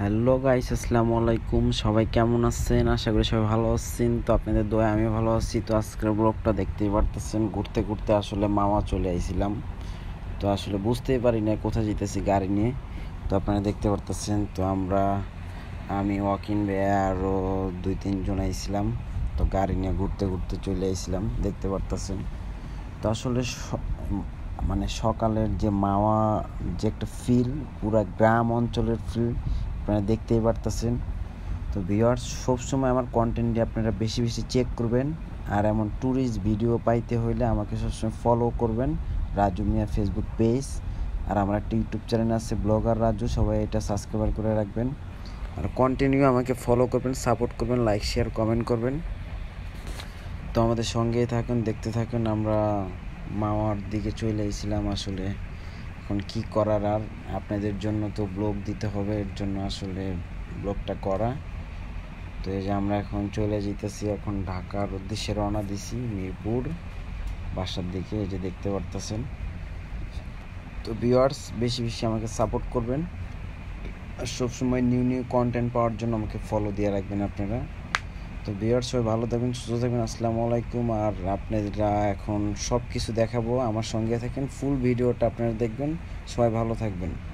Hello guys, আসসালামু আলাইকুম। সবাই কেমন আছেন? আশা করি সবাই ভালো আছেন। তো আপনাদের দোয়ায় আমি ভালো আছি। তো আজকের ব্লগটা দেখতেই পারতেছেন, ঘুরতে ঘুরতে আসলে মামা চলে আইছিলাম। তো আসলে বুঝতেই পারি না কোথায় যেতেছি গাড়ি নিয়ে। তো আপনারা দেখতে পারতেছেন, তো আমি ওয়াকিং ভাইয়া আরও 2-3 জন আইছিলাম। তো গাড়ি নিয়ে ঘুরতে ঘুরতে চলে আইছিলাম, দেখতে পারতেছেন। তো আসলে মানে সকালের যে মাওয়া যে একটা ফিল, পুরা গ্রাম অঞ্চলের ফিল আপনারা দেখতেই পারতেছেন। তো ভিউয়ার্স, সবসময় আমার কন্টেন্টটি আপনারা বেশি বেশি চেক করবেন। আর এমন ট্যুরিস্ট ভিডিও পাইতে হইলে আমাকে সবসময় ফলো করবেন, রাজু মিয়া ফেসবুক পেজ। আর আমার একটা ইউটিউব চ্যানেল আছে, ব্লগার রাজু, সবাই এটা সাবস্ক্রাইব করে রাখবেন। আর কন্টিনিউ আমাকে ফলো করবেন, সাপোর্ট করবেন, লাইক শেয়ার কমেন্ট করবেন। তো আমাদের সঙ্গেই থাকুন, দেখতে থাকুন। আমরা মাওয়ার দিকে চলে এসেছিলাম। আসলে এখন কি করার, আর আপনাদের জন্য তো ব্লগ দিতে হবে, এর জন্য আসলে ব্লগটা করা। তো এই যে আমরা এখন চলে যেতেছি, এখন ঢাকার উদ্দেশ্যে রওনা দিছি, মিরপুর বাসার দিকে। এই যে দেখতে পারতেছেন। তো ভিউয়ার্স, বেশি বেশি আমাকে সাপোর্ট করবেন, আর সবসময় নিউ নিউ কন্টেন্ট পাওয়ার জন্য আমাকে ফলো দিয়ে রাখবেন আপনারা। তো ভিউয়ার্স, সবাই ভালো থাকবেন, সুস্থ থাকবেন। আসসালামু আলাইকুম। আর আপনারা এখন সব কিছু দেখাবো, আমার সঙ্গে থাকেন, ফুল ভিডিওটা আপনারা দেখবেন। সবাই ভালো থাকবেন।